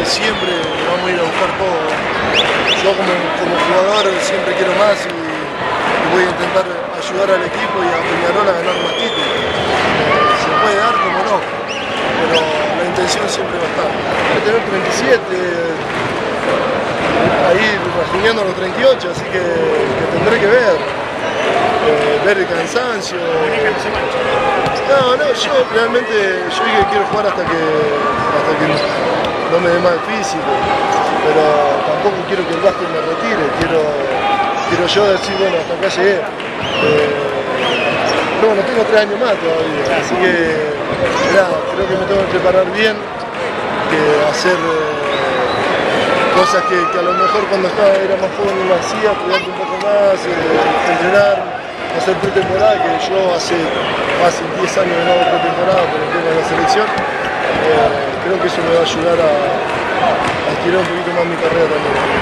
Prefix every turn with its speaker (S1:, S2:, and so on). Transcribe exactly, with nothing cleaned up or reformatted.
S1: siempre vamos a ir a buscar todo. Yo como, como jugador siempre quiero más y, y voy a intentar ayudar al equipo y a Peñarol a ganar más títulos. Eh, se puede dar como no, pero la intención siempre va a estar. Voy a tener treinta y siete, ahí rajuñando los treinta y ocho, así que, que tendré que ver. Eh, ver el cansancio. No, no, yo realmente yo dije que quiero jugar hasta que, hasta que no me dé más físico, pero tampoco quiero que el básquet me retire, quiero, quiero yo decir, bueno, hasta acá llegué. Eh, pero bueno, tengo tres años más todavía, así que nada, creo que me tengo que preparar bien, que hacer eh, cosas que, que a lo mejor cuando estaba, era más joven no lo hacía, estudiar un poco más, eh, entrenar, hacer pretemporada, que yo hace hace diez años que no hago pretemporada por el tema de la selección. Eh, creo que eso me va a ayudar a, a estirar un poquito más mi carrera también.